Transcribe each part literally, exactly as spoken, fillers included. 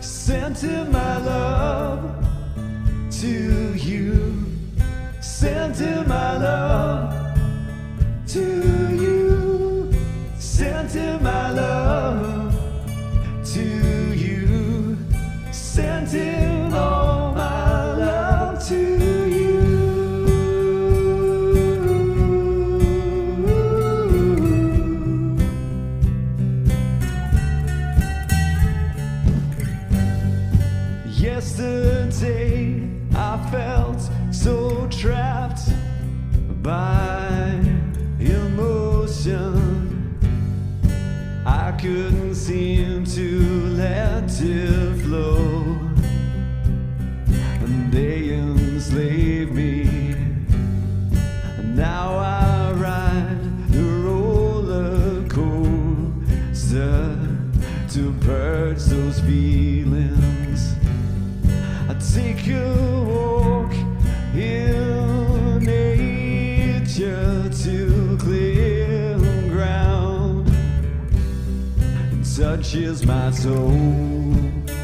sending my love to you, sending my love to you, sending my love to you, sending all my love to you. Yesterday I felt so trapped by emotion. I couldn't seem to let it flow, and they enslaved me. Now I ride the roller coaster to purge those feelings. I take a walk in nature to clear ground. It touches my soul,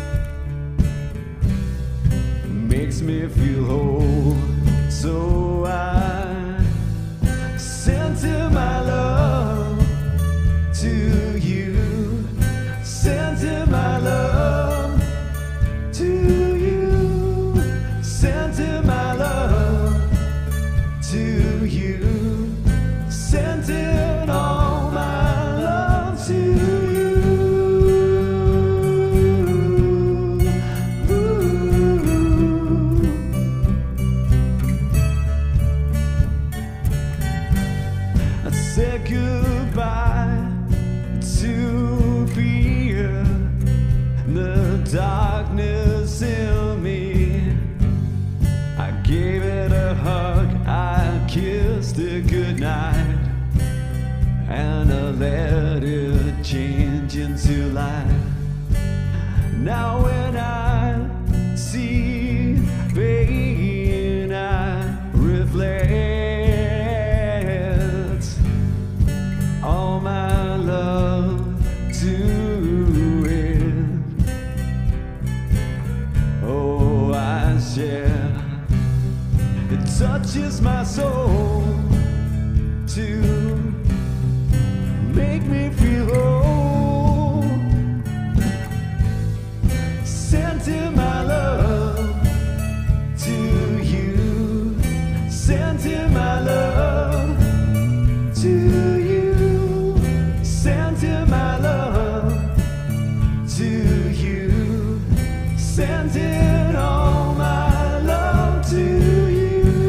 makes me feel whole. So I sent in my love to you, sent in my love to you, sent in my love to you, sent in all my love to you. Ooh. I said goodbye to fear, the darkness in me. I gave it a hug, I kissed it goodnight, and I let it change into life. Now when I see pain, I reflect all my love to it. Oh, I share. It touches my soul to make me feel whole. Sending my love to you, sending my love to you, sending my love to you, sending all my love to you.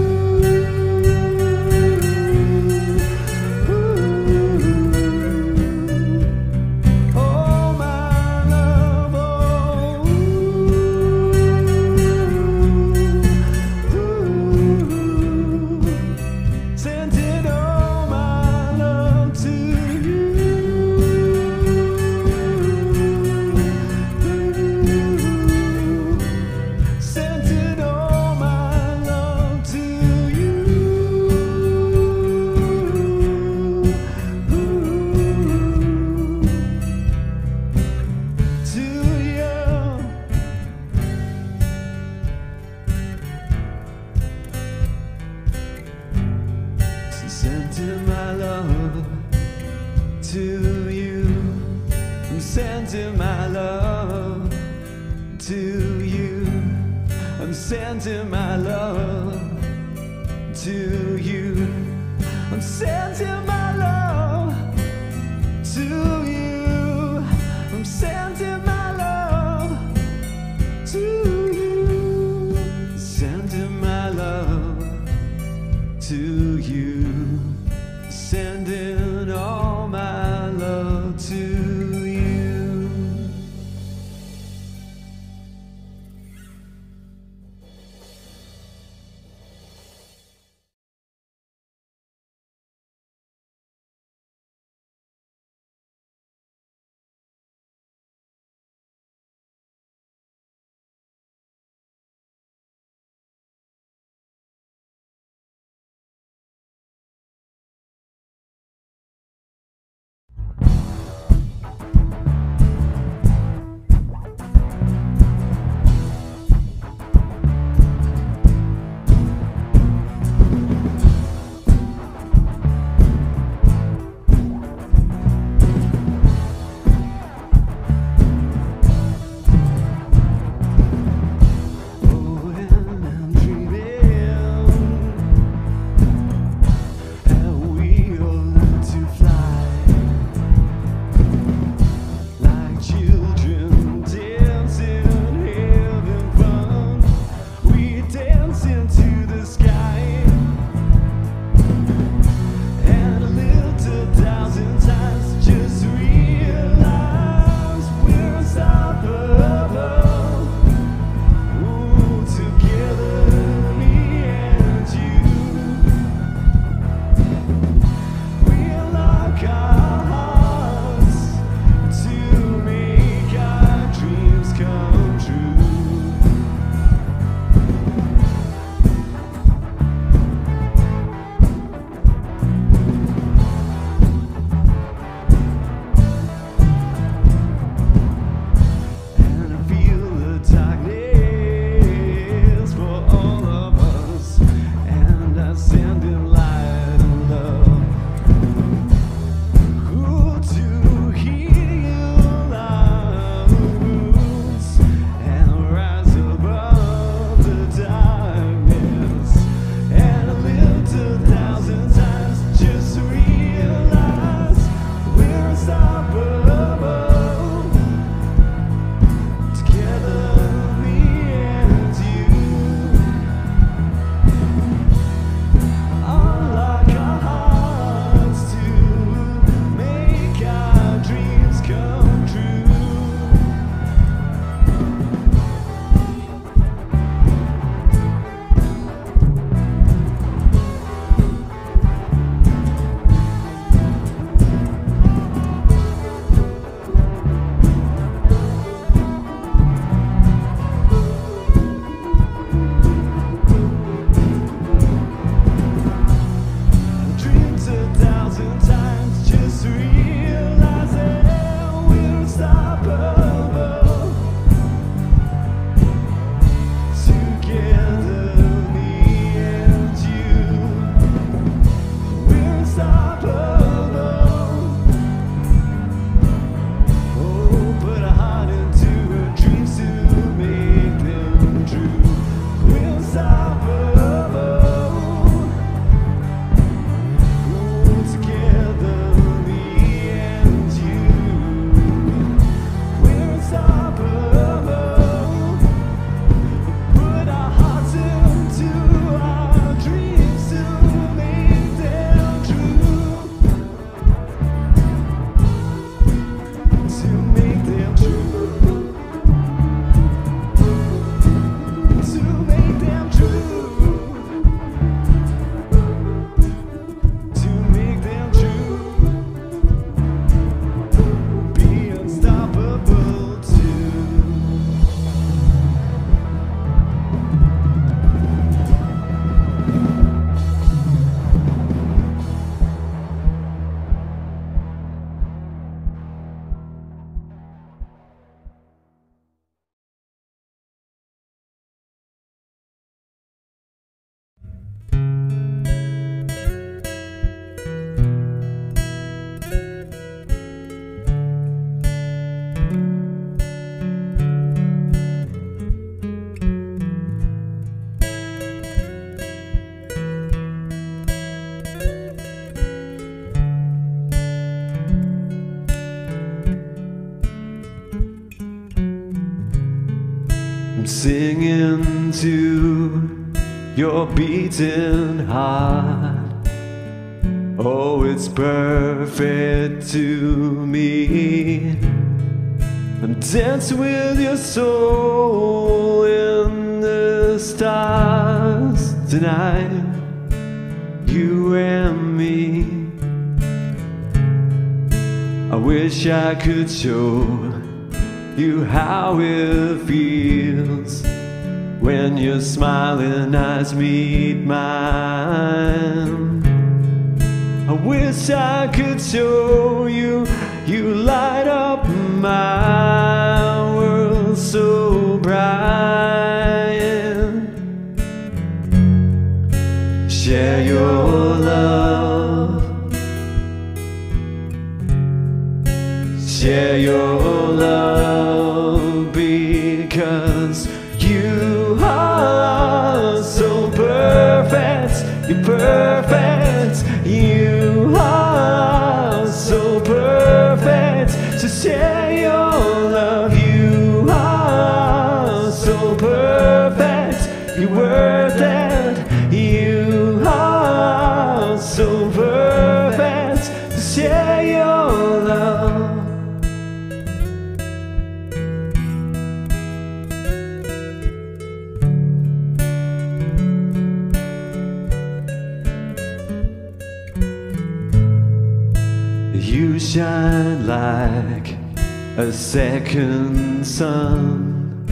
Sending my love to you, I'm sending my love to you, I'm sending my love to you, I'm sending my love to you, I'm sending my love to you, sending my love to you, sending all my love to I'm singing to your beating heart. Oh, it's perfect to me. I'm dancing with your soul in the stars tonight, you and me. I wish I could show you how it feels when your smiling eyes meet mine. I wish I could show you, you light up my world so bright. Share your love, share your love, because you are so perfect, you're perfect, you are so perfect. So share your love, you are so perfect, you're worth it, you are so perfect. So share your love. You shine like a second sun,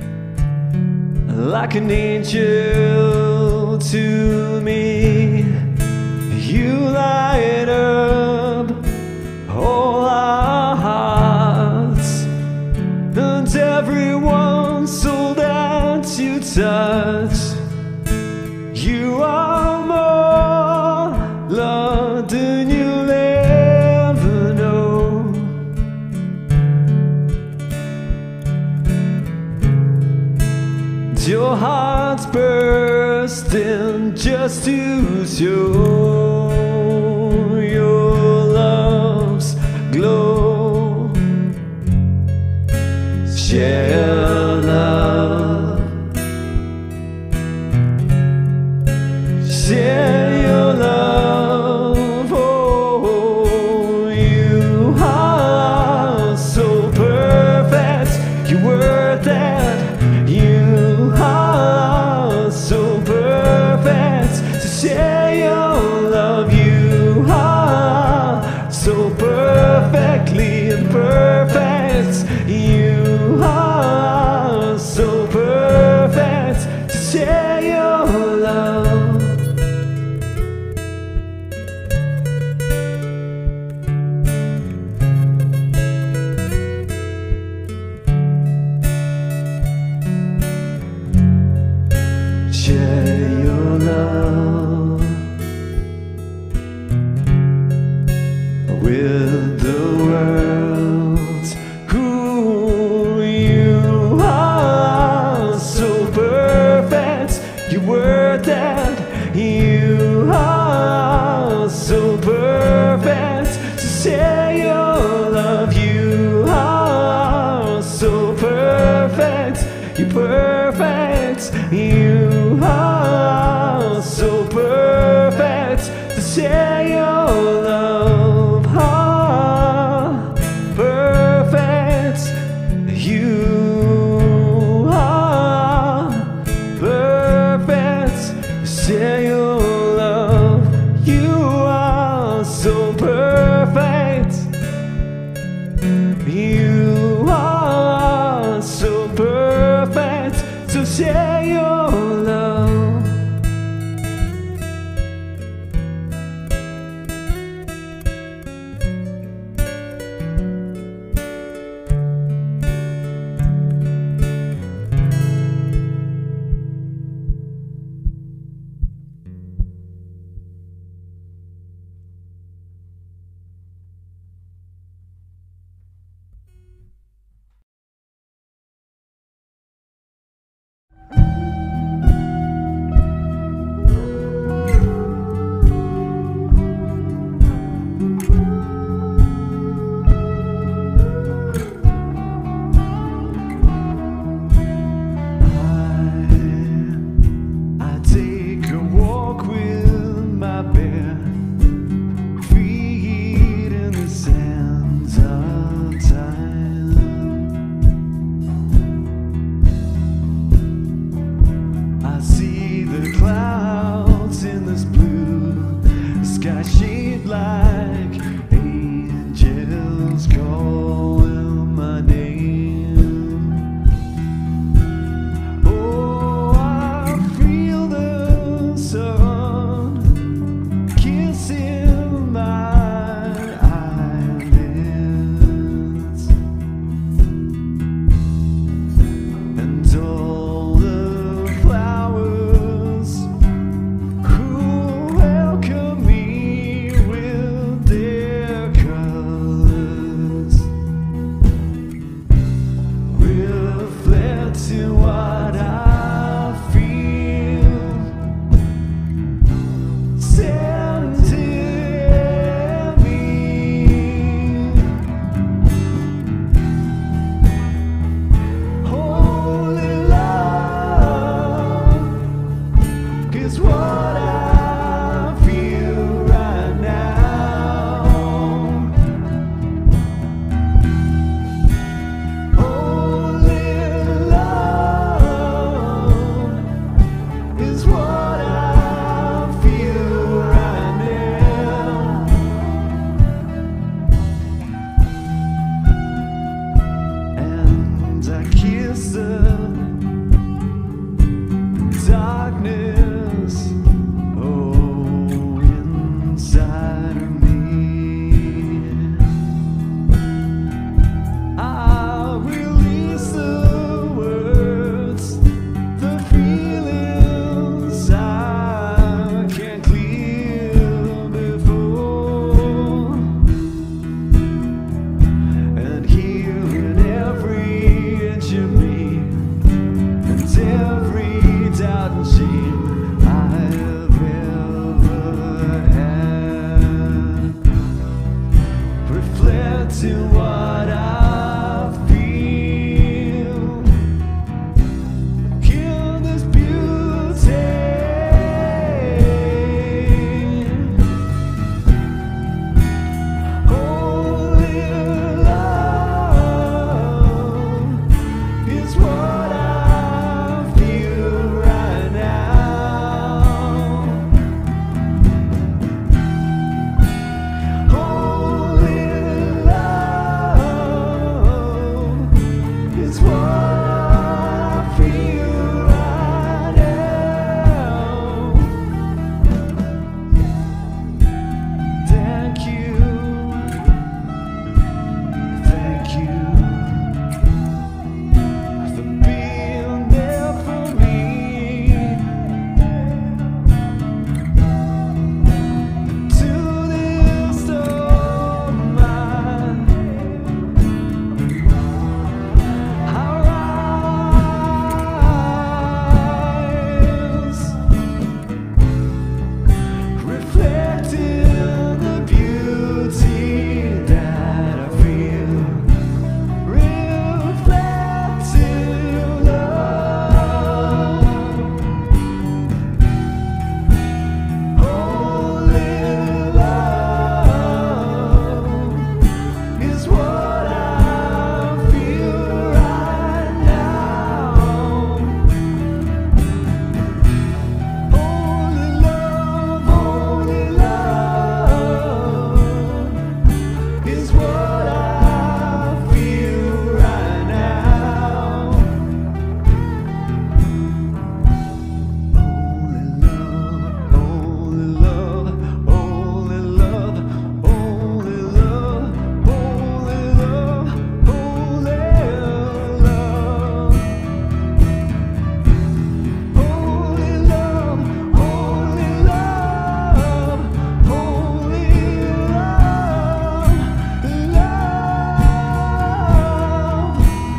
like an angel to me. You light up all our hearts, and everyone's soul that you touch. You are more loved than you'll ever know. Your heart's bursting just to show your love's glow. Share love, share your love. Oh, you are so perfect, you're worth it, you are so perfect. So share your love, you are so perfectly imperfect, you are so perfect. So share your love. Share your love with the world. Who you are so perfect, you're worth it, you are so perfect. So share your love, you are so perfect, you're perfect, you are so perfect. So share your love, ah, perfect, you are perfect. Share your love, you are so perfect, you are so perfect. So share your love. to what I feel. Kill this beauty. Only love is what I feel right now. Only love is what I feel right now. Thank you, thank you for being there for me. To this storm, I rise, reflecting the beauty that I feel, reflecting love. Only love is what I feel right now. Only love, only love is what I feel right now. Only love, only love, only love, only love, only love, only love. Only love, only love,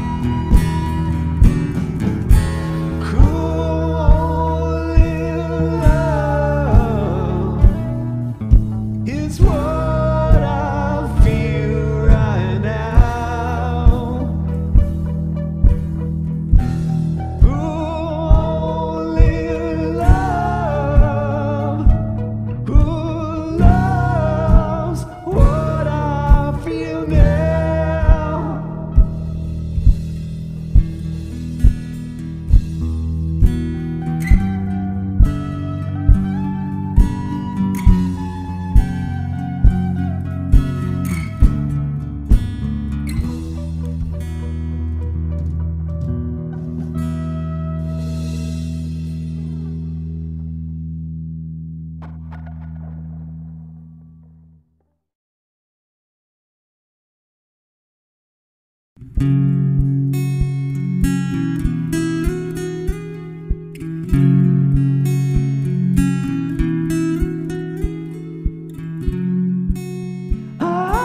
love. Cool, only love is what I feel right now. Only love, who loves what I feel now. I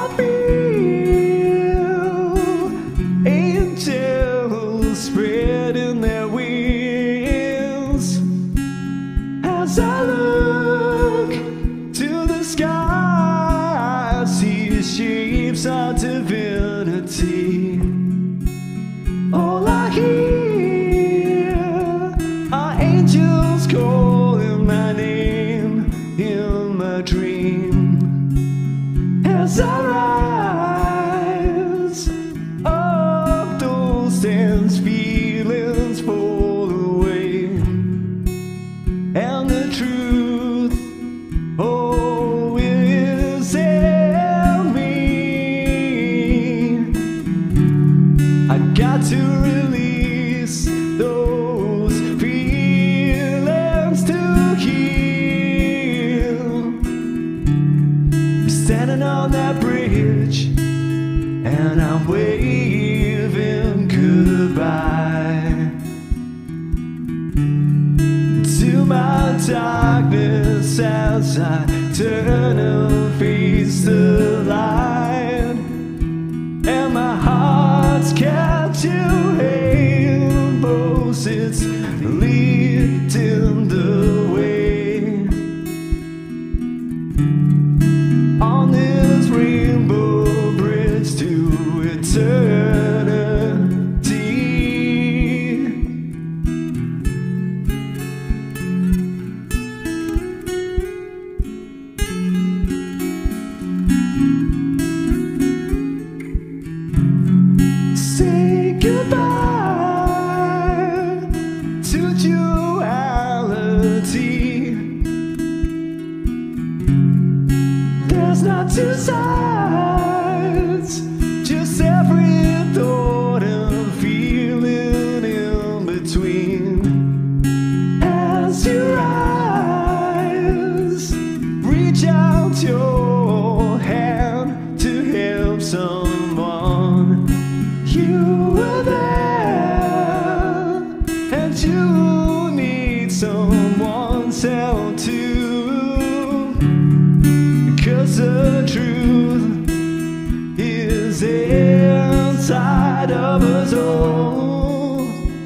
feel angels spreading their wings as I look to the sky. I see shapes of divinity. All I hear are angels calling my name in my dream. As I rise up those tense feelings fall away, and the truth, oh, is in me. I got to release those feelings to heal. Standing on that bridge, and I'm waving goodbye to my darkness as I turn and face the light, and my heart's catching rainbows, it's leading the way. On this rainbow bridge to someone. You were there, and you need someone's help too. 'Cause the truth is inside of us all.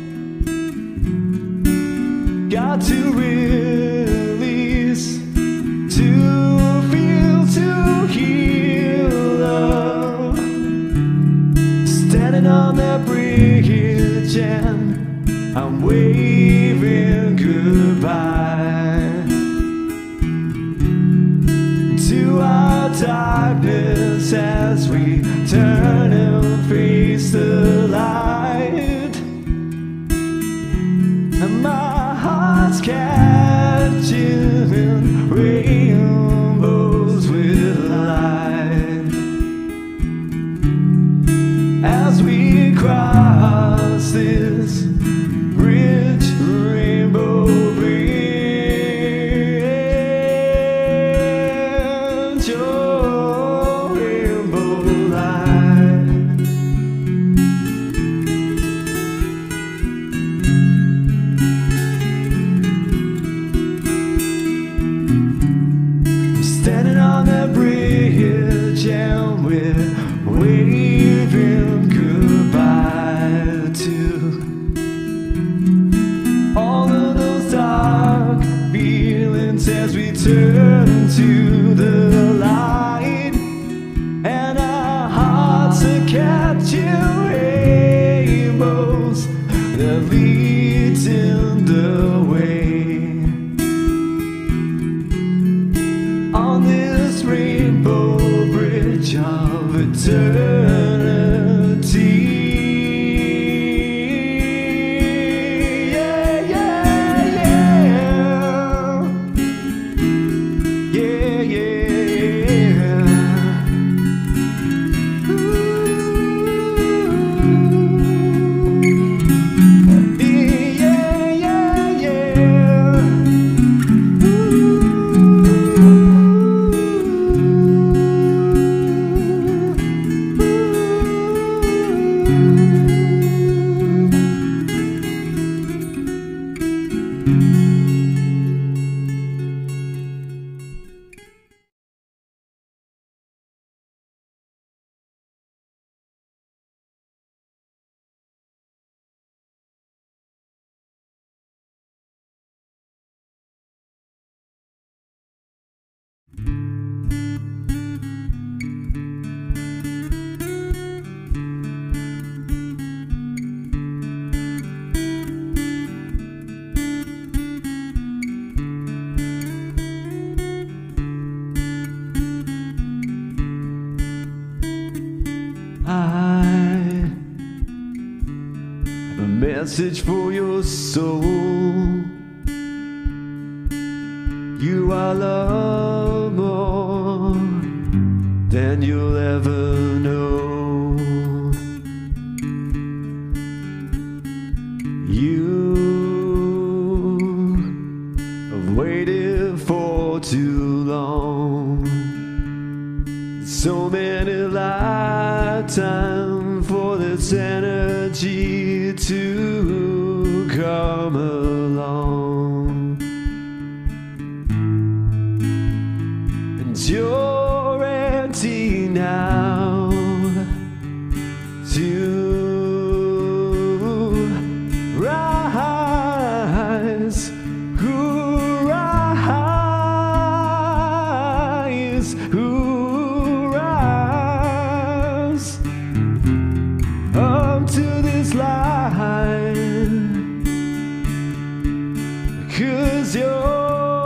Got to release, to feel, to heal love. Standing on that bridge and I'm waving goodbye to our darkness as we turn and face the light. And my heart's catching rainbows with light as we cross this rich rainbow bridge. Oh, rainbow light. Standing on that bridge and we're waving goodbye to all of those dark feelings as we turn to the light. And our hearts are catching rainbows that lead in the way. On this rainbow bridge of eternity. Yeah, yeah, yeah. Yeah, yeah. Ooh. Yeah, yeah, yeah. I have a message for your soul. You are loved more than you'll ever know. You have waited for too long. So many lifetimes for this energy to come along. And you're empty now to rise, who rise, who up to this light, 'cause you're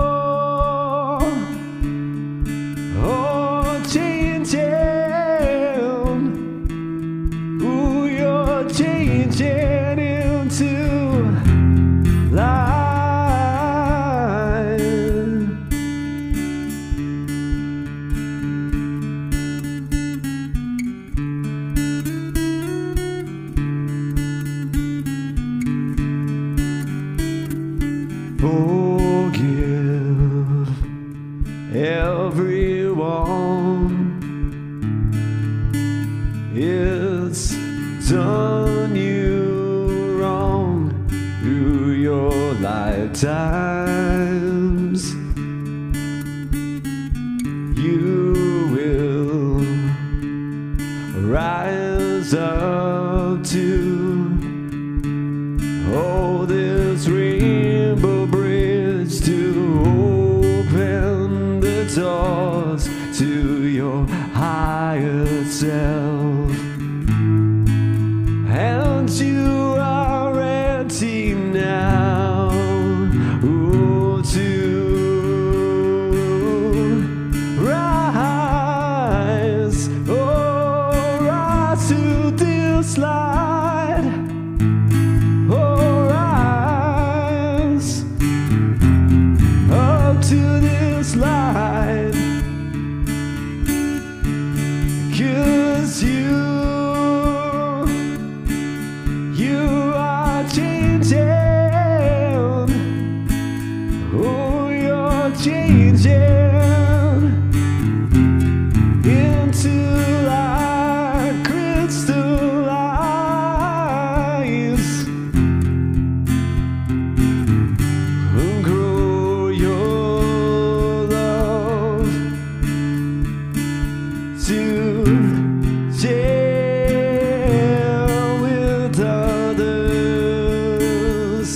all changing, who you're changing into light. Forgive everyone done you wrong through your lifetimes, you will rise up to hold this rainbow bridge to open the doors to your higher self. And you are ready now, ooh, to rise, oh, rise to this light, oh, rise up to this light, 'cause you You are changing, oh, you're changing into like crystal eyes, and grow your love to share others.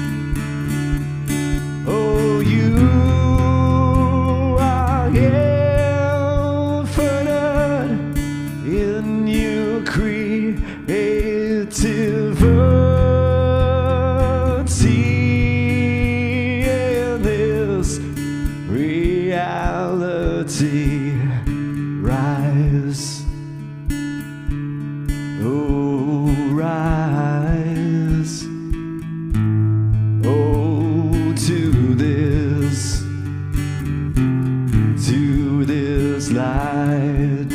Oh, you are infinite in your creativity in this reality. Rise, oh, rise, oh, to this, to this light.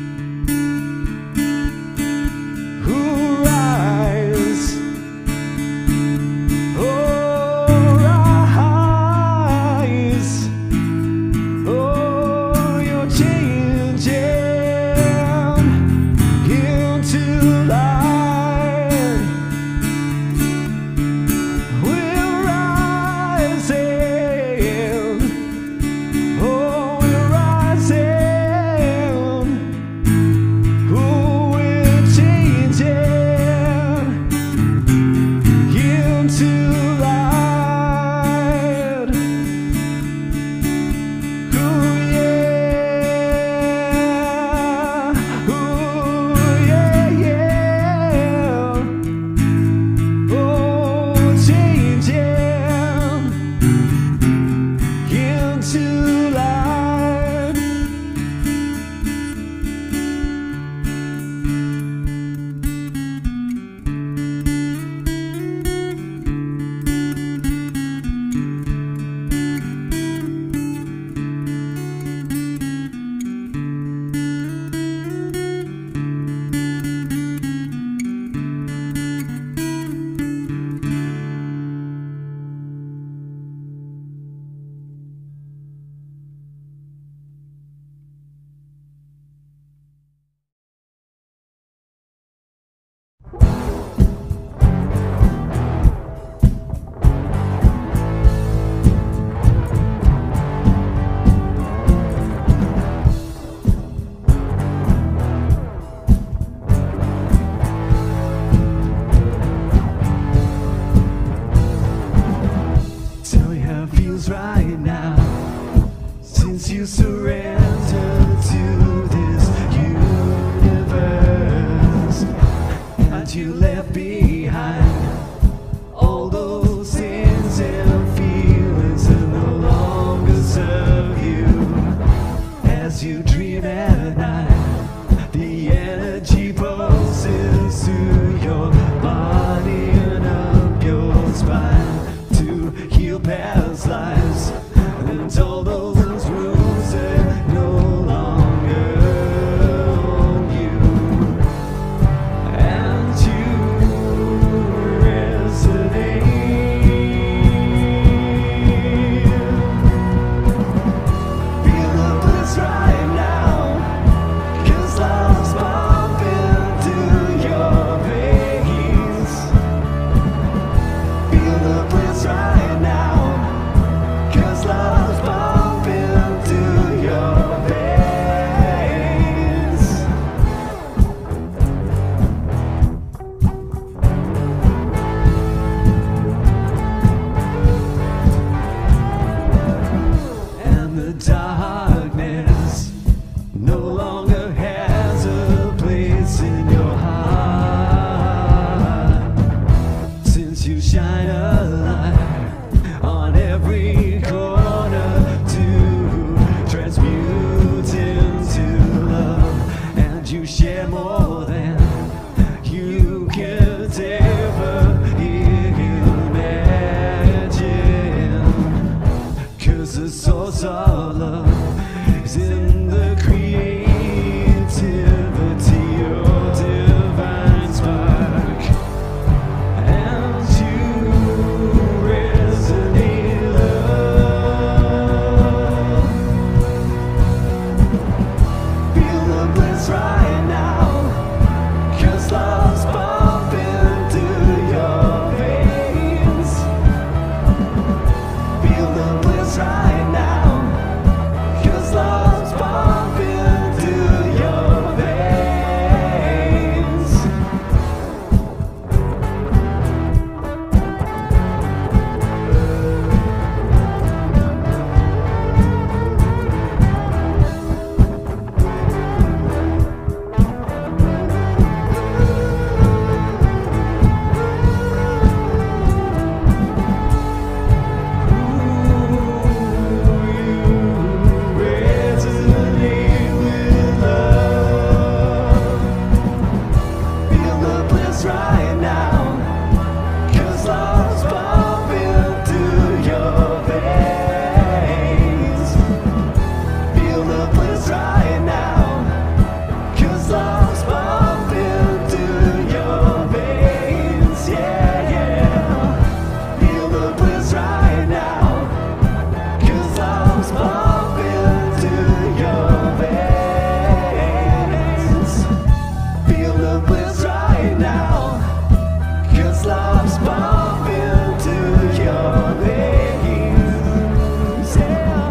Who rise, oh, rise, oh, you're changing into light. We're rising, oh, we're rising, oh, we're changing into light. Oh, yeah, oh, yeah, yeah, oh, changing into light. Tell me how it feels right now, since you surrendered to this universe, and you left behind all those things and feelings that no longer serve you. As you dream at night, the energy pulses through your body and up your spine to heal past lives and all those rules that no longer own you. And you share more than you could ever imagine. 'Cause the source of love is in the creativity of divine spark, and you resonate love. Feel the bliss right now, 'cause love's pumping through your veins. Feel the bliss right now, 'cause love's pumping through your veins. Resonate with love. Feel the bliss right now, 'cause love's pumping through your veins. Feel the bliss right now, 'cause love's pumping through your veins. Yeah, yeah. Feel the bliss right now, 'cause love's pumping through your veins. Feel the bliss right now, 'cause love's pumping through your veins. Yeah.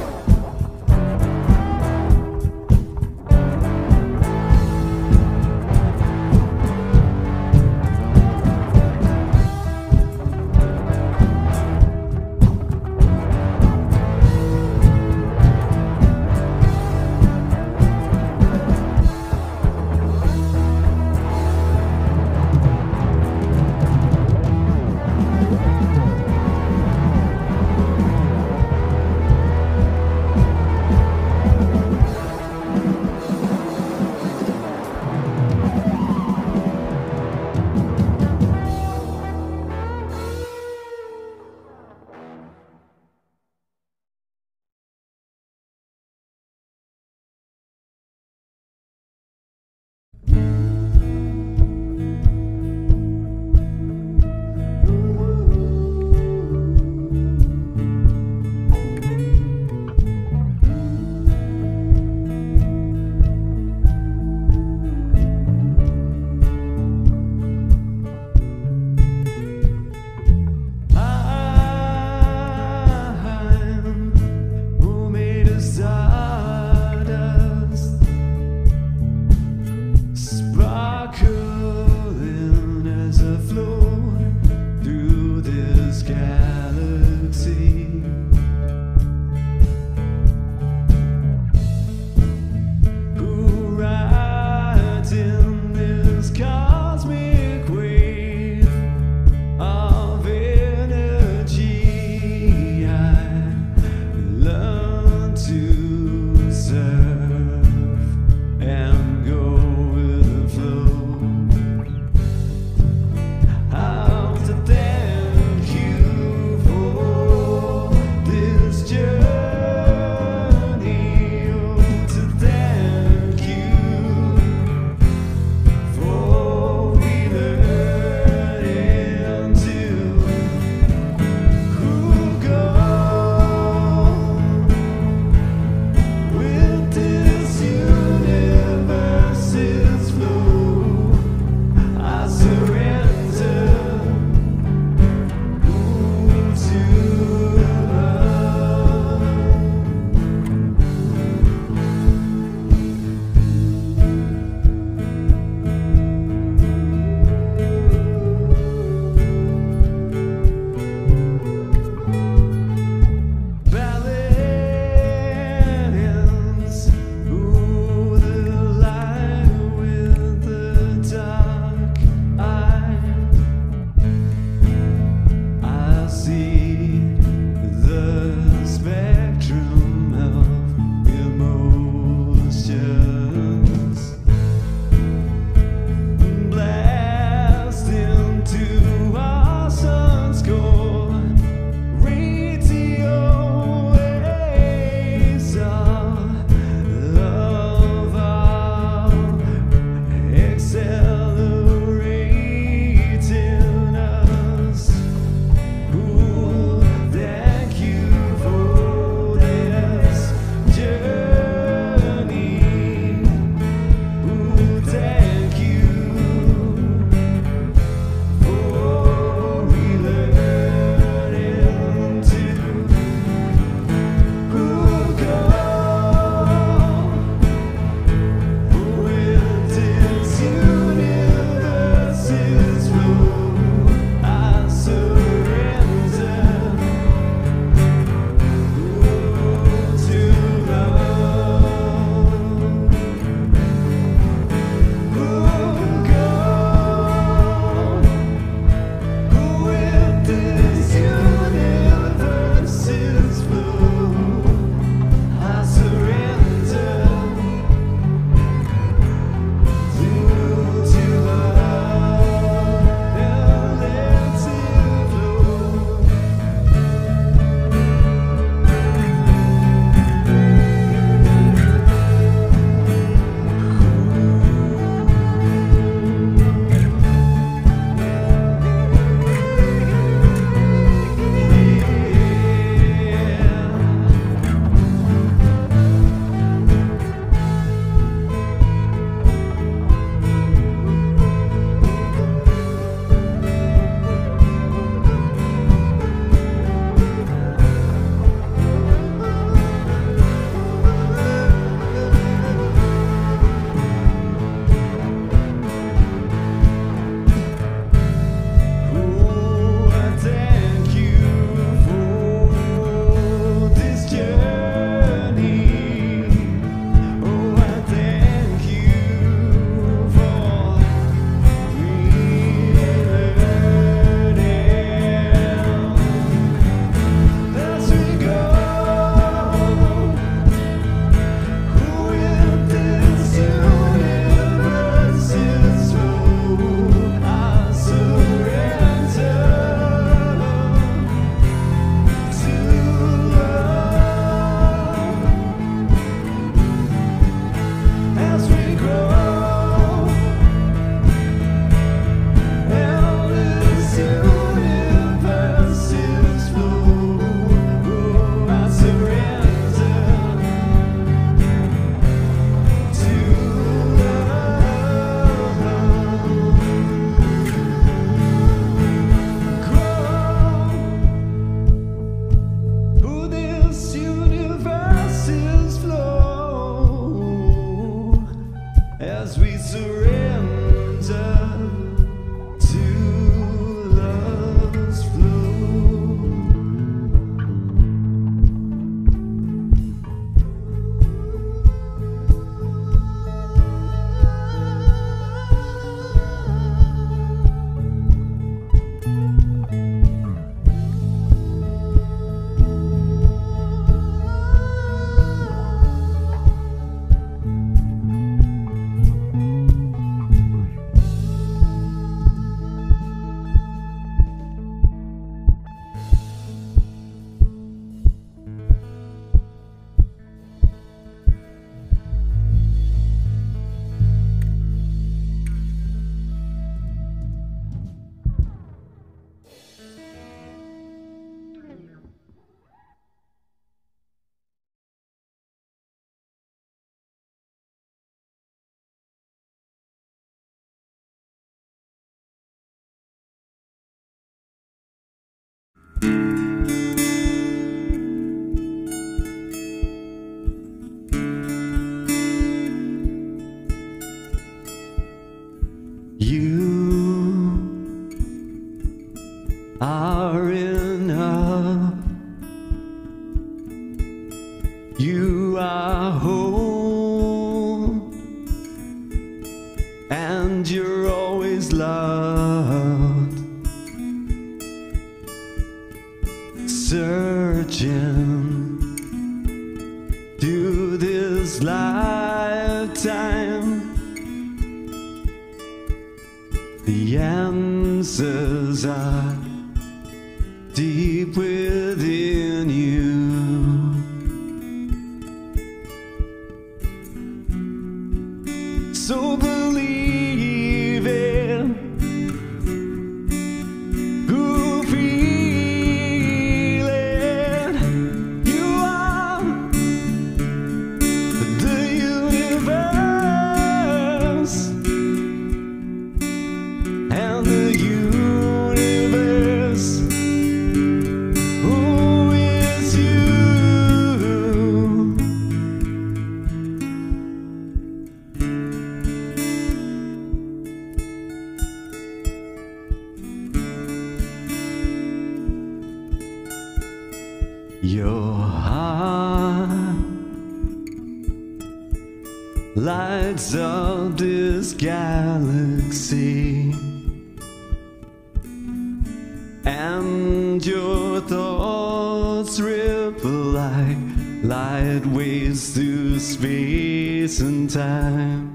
I'm who made us stardust, sparkling as I float through this galaxy. Who rides in this cosmic wave of energy? I learn to surf and go with the flow. I have to thank you for this journey. Oh, to thank you for learning to who go with this universe's flow. I surrender to balance, ooh, the light with the are enough. You are whole, and you're always loved. Searching through this lifetime, the answers are deep within you. So believe it, who feel it. You are the universe, and the universe, who is you? Your heart lights up this galaxy, and your thoughts ripple like light waves through space and time.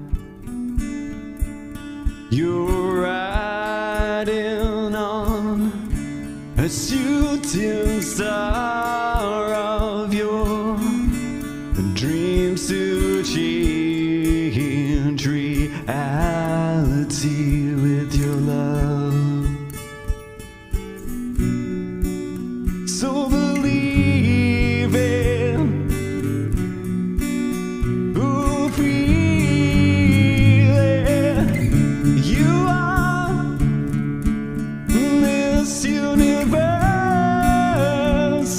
You're riding on a shooting star of your dreams to change reality with your love. So believe it, who feel it. You are this universe,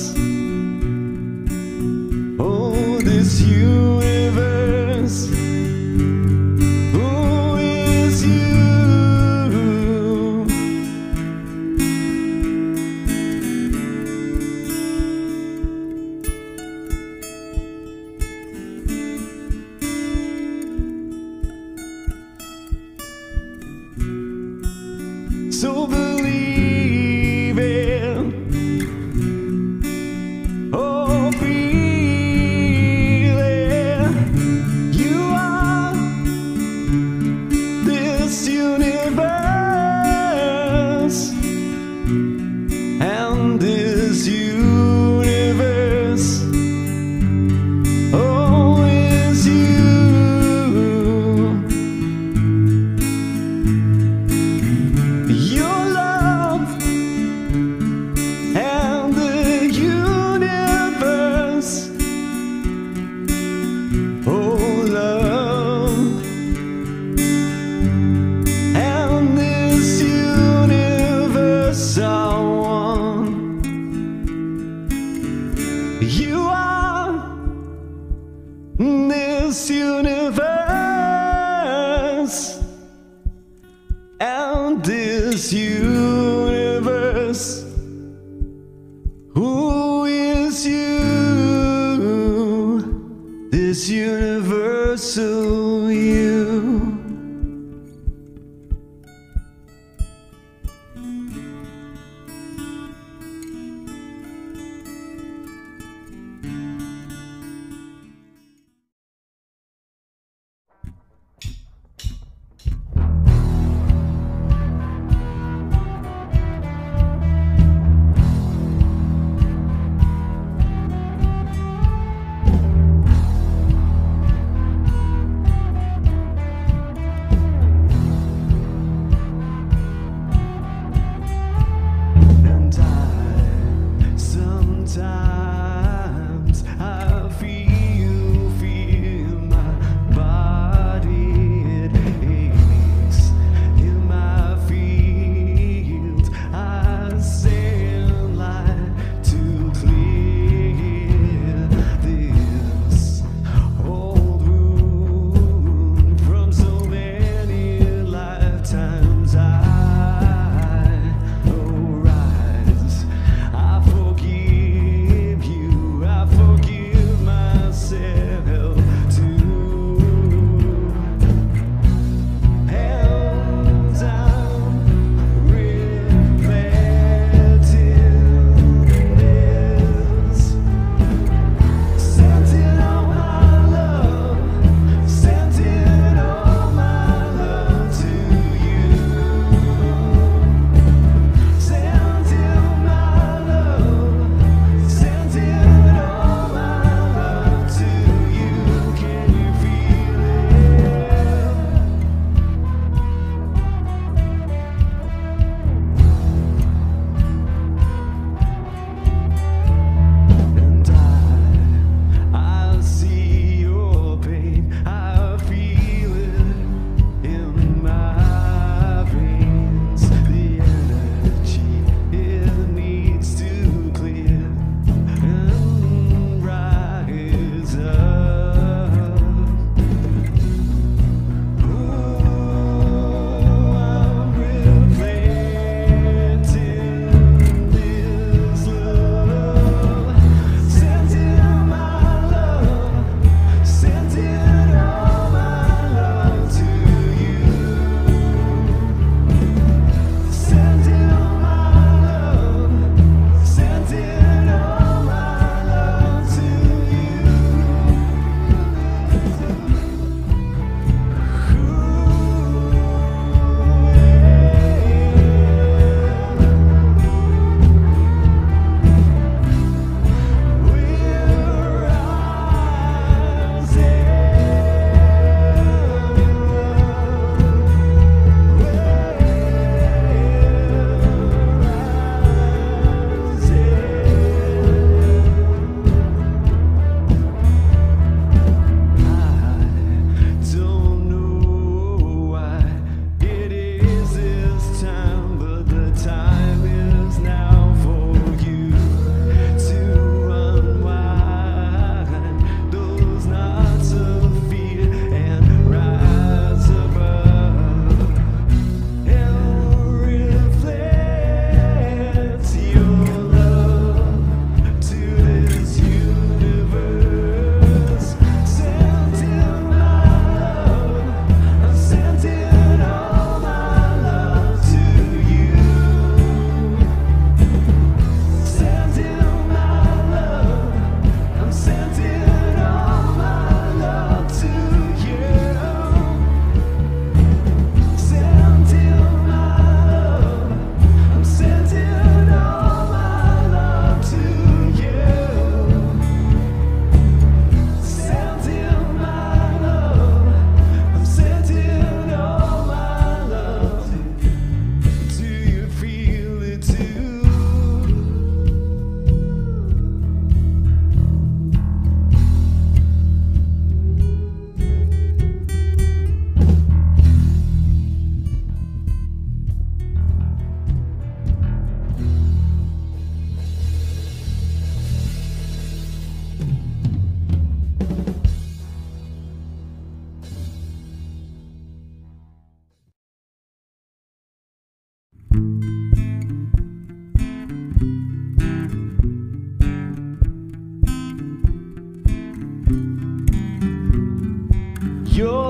oh, this universe, who is you? So believe it, oh, feel it. You are this universe, and this universe, oh, is you. Your love and the universe, oh, love and this universe are one. You are this universe, and this universe, who is you? This universal you.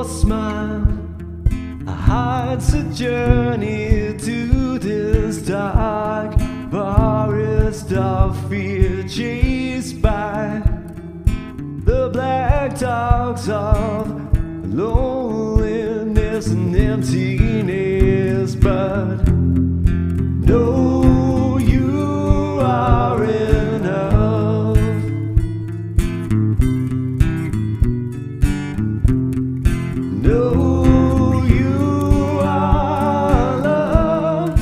your smile hides a journey to this dark forest of fear, chased by the black dogs of loneliness and emptiness. But know you are enough. Know you are loved.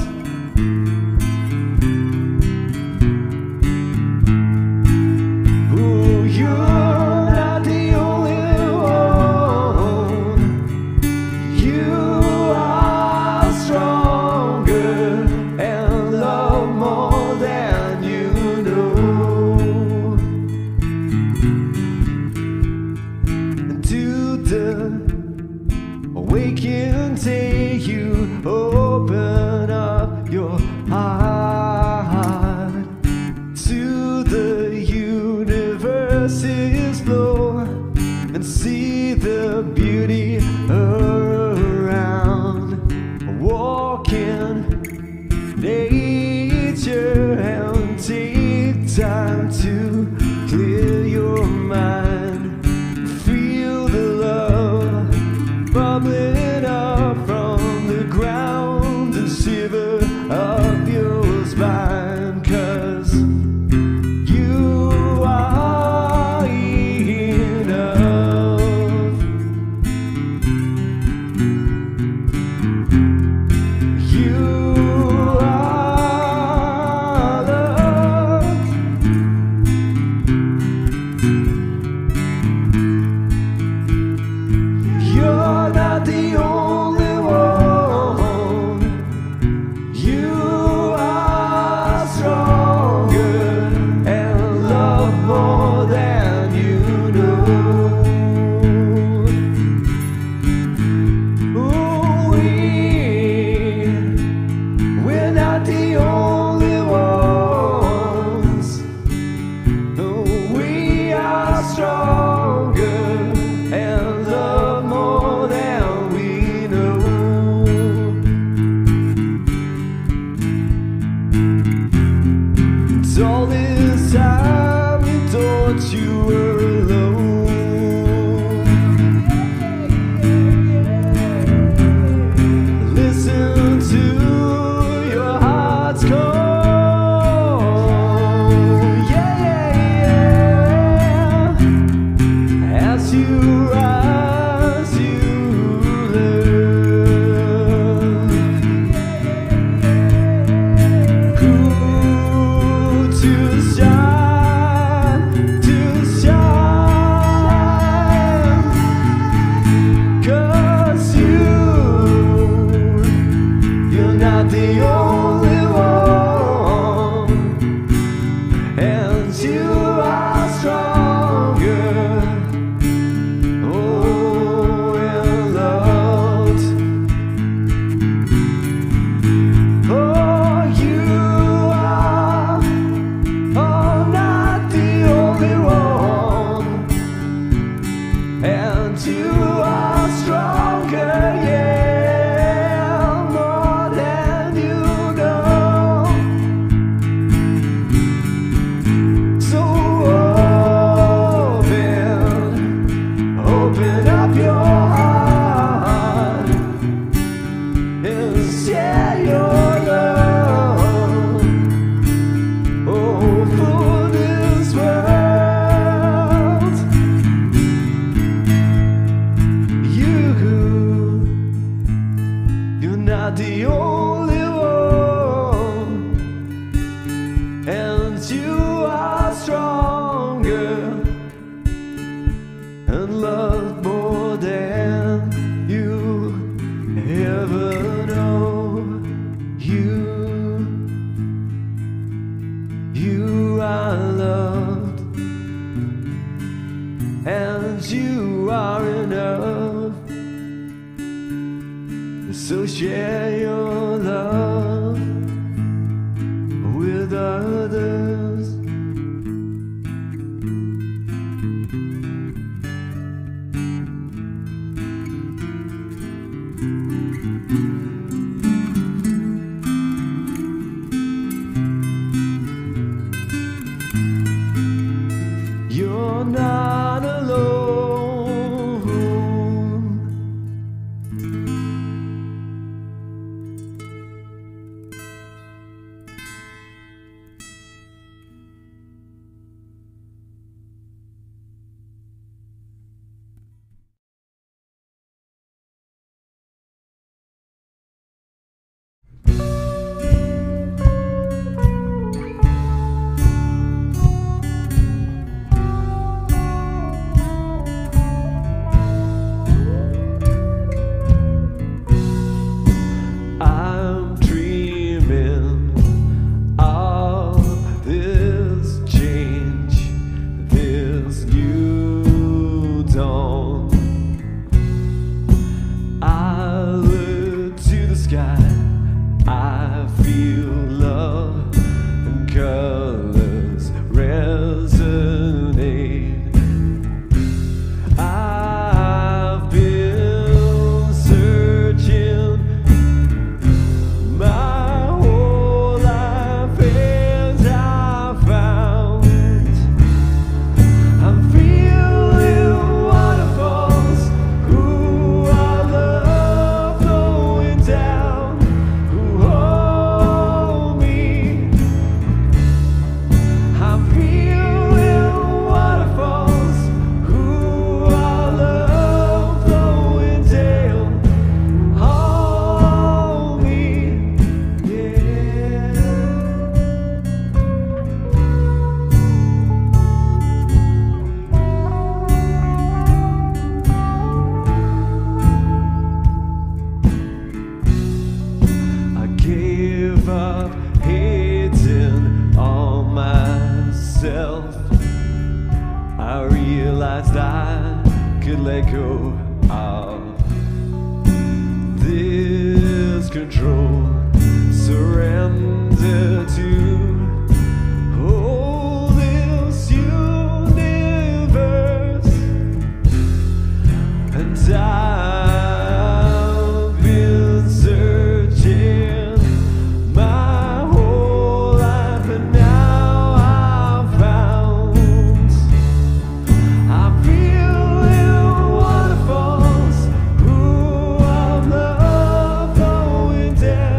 Oh, you're not the only one. You are stronger and love more than you know. And to the awakened day you open up your heart to the universe's floor and see the beauty around. Walk in nature and take time to clear your mind. Feel the love bubbling up from the ground and shiver up your spine, 'cause you are enough. You are loved. You're not the only one. You are stronger and love more than you know. Ooh, we, we're not the only ones. No, we are stronger and love more than we know. It's all this time you thought you were alone. Listen to your heart's call. Yeah, yeah, yeah. As you rise, you learn who to shine, to shine. 'Cause you, you're not the only one, and you are stronger. Oh, and loved. Oh, you are, oh, not the only one, and you are stronger, yeah, more than you know. So open, open up your heart and share your love. Oh, for this world, you, you're not the only one, and you are stronger and love more than you ever know. You, you are loved, and you are enough. So share your love with others. sky. I feel love and colors resonate. I've been searching my whole life and I found I'm feeling waterfalls who are love flowing down, who hold me. I'm feeling waterfalls who are love flowing down, hold me, yeah. I gave up hating on myself. I realized I could let go of this control, surrender to all this universe. And I've been searching my whole life, and now I've found I'm feeling waterfalls who are love flowing down.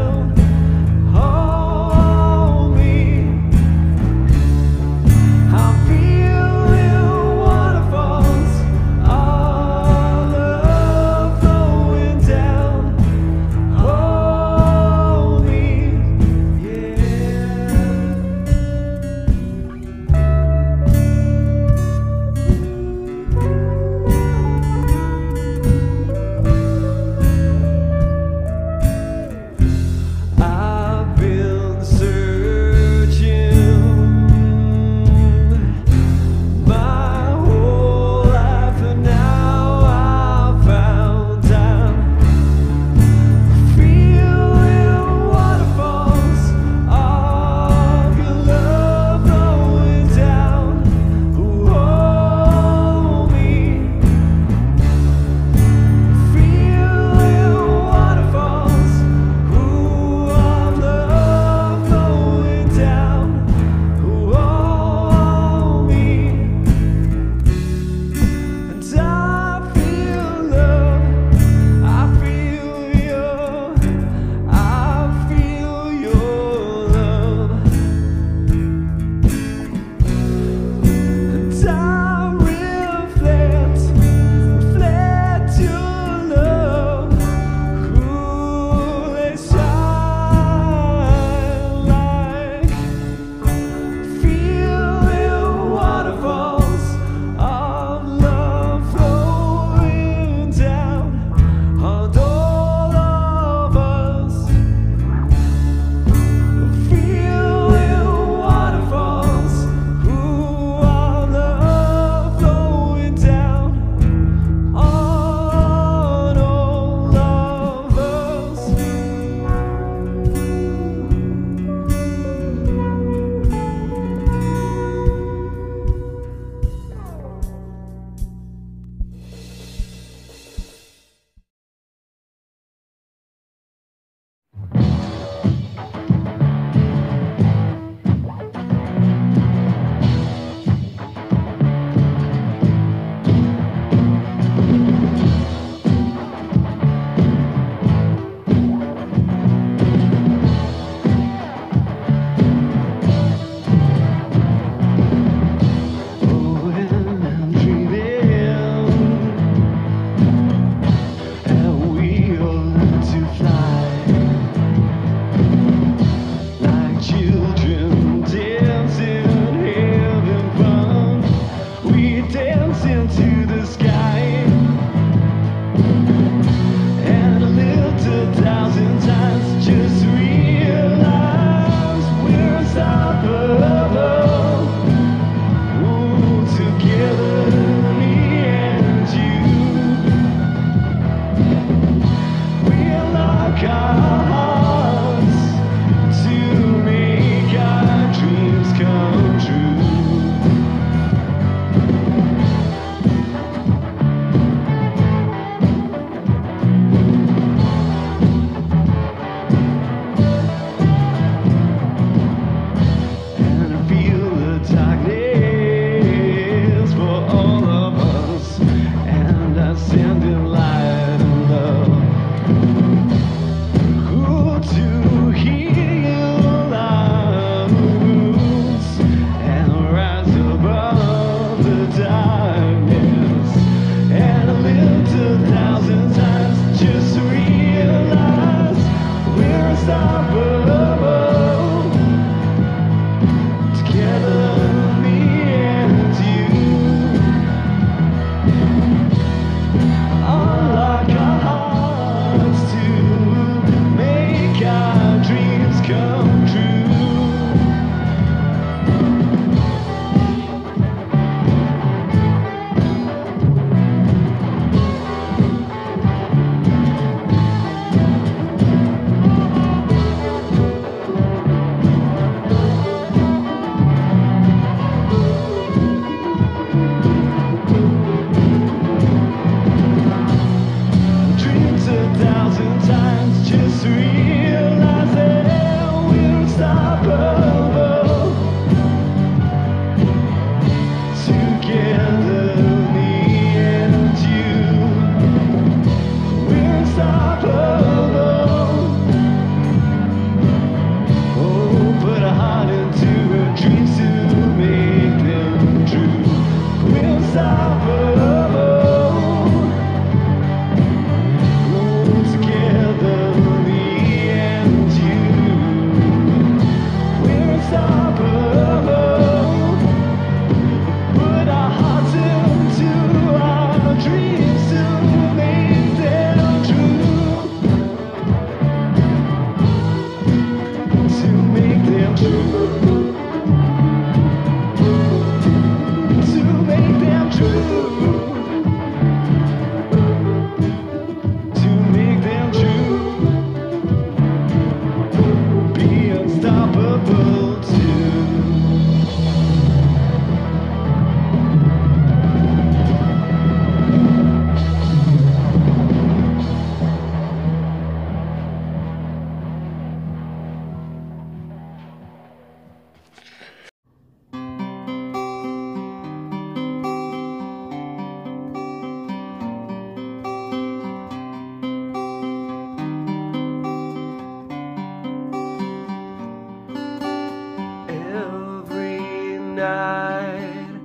night,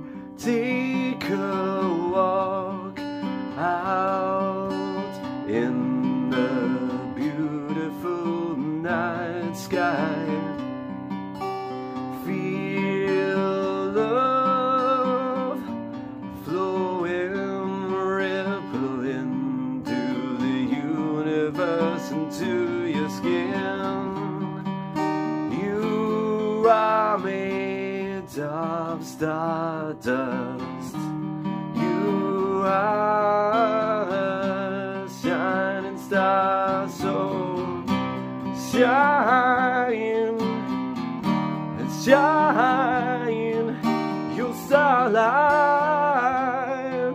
take a walk out in the beautiful night sky. Feel love flowing, rippling through the universe into your skin. You are made of stardust. You are a shining star, so shine and shine your starlight.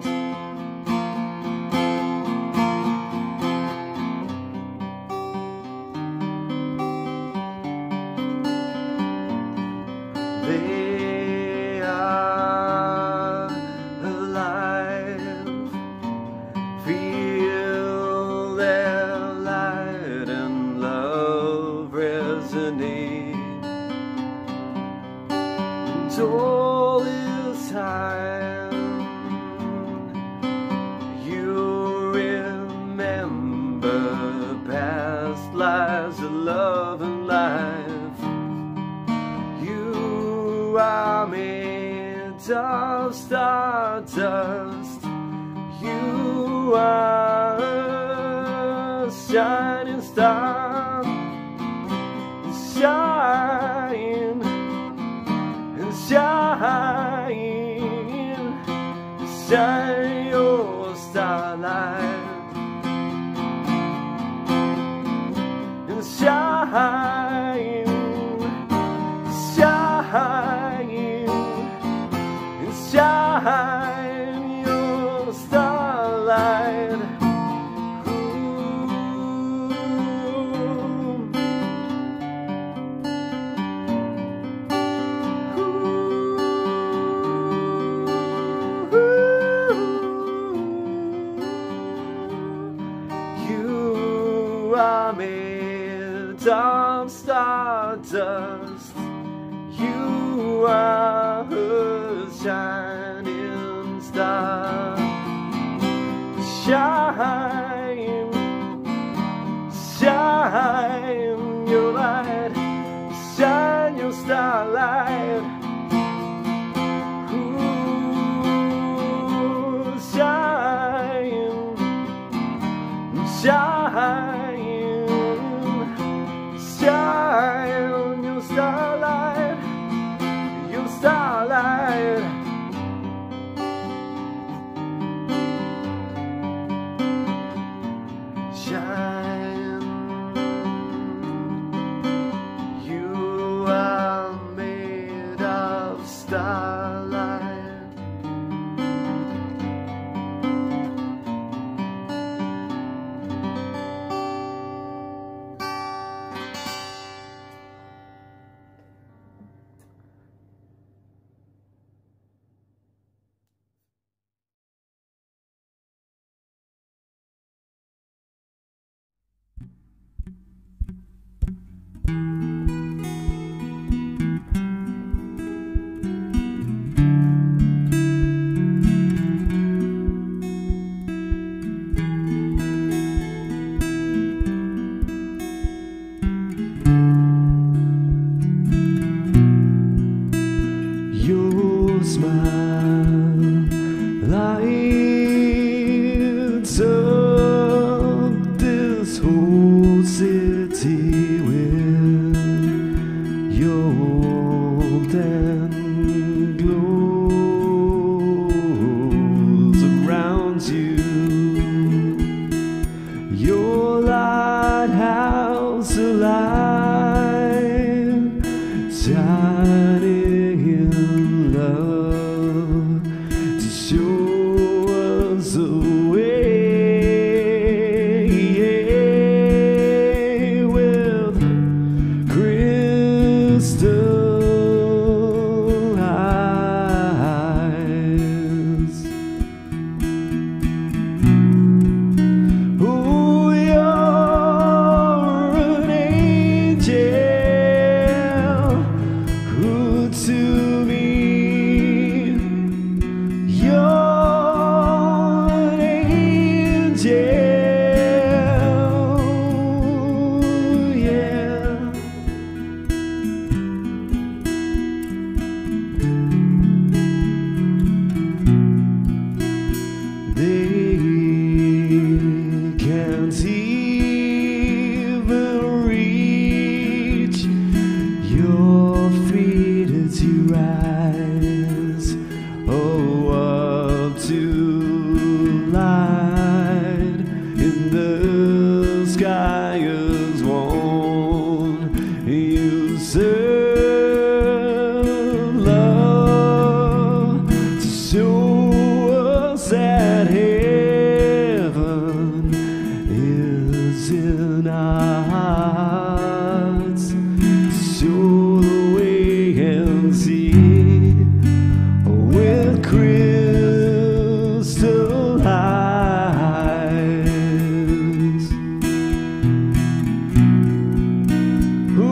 They are alive, feel their light and love resonate. And all this time you remember past lives of love and life. You are made of stardust. You are a shining star. Shine and shine, shine your starlight and shine, shine and shine your starlight. You are made of stardust. You are a shining star. Shine, shine your and glows around you. Your lighthouse alive, shining in love to show us the way. With crystal eyes. Oh, you're an angel who to me, you're an angel. They can't even reach your feet as you rise, oh, up to light in the sky is one. You serve love to show that heaven is in our hearts, show the way and see with crystal eyes. Who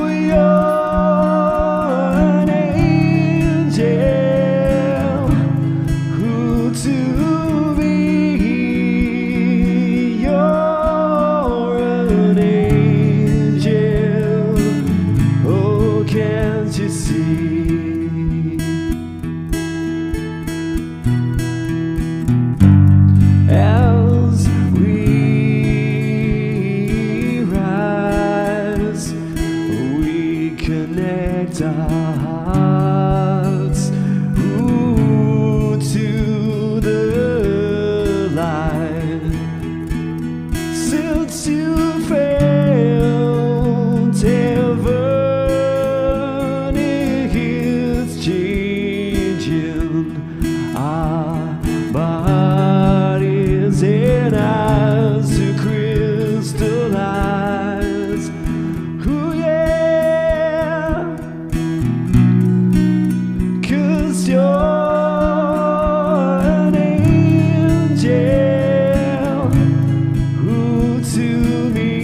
you're an angel who to me, you're an angel. Oh, can't you see? As we rise, we connect our hearts. Ooh, to the light. Since you found heaven, it is changing our bodies and eyes to crystallize. Ooh, yeah, 'cause you're an angel who to me,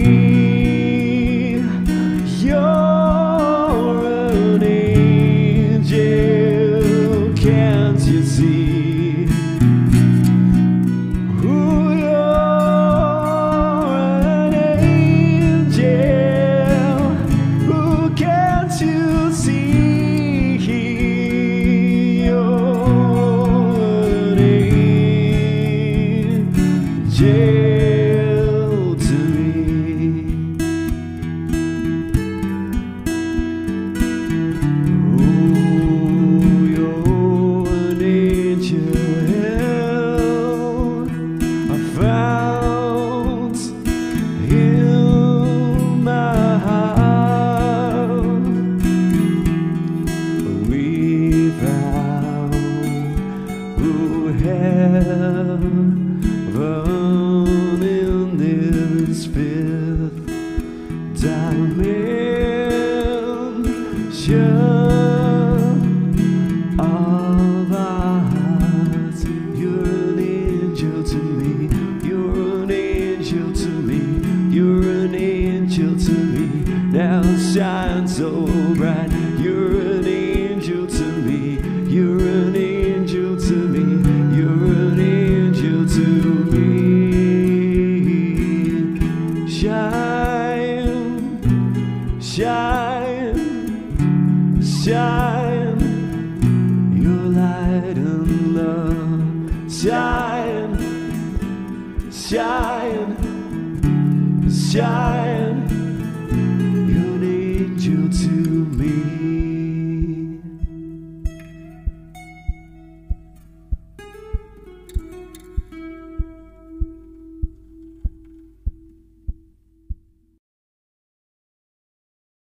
you're an angel. Can't you see? Who you're an angel. Who can't you see? You're an angel to me. Oh, you're an angel I found in my heart. We found who heaven in this fifth dimension of our hearts. You're an angel to me. You're an angel to me. You're an angel to me. Now shine so bright. You're an angel to me. You're an angel to me. You're an angel to me. Shine, shine, shine, your light and love. Shine, shine, shine.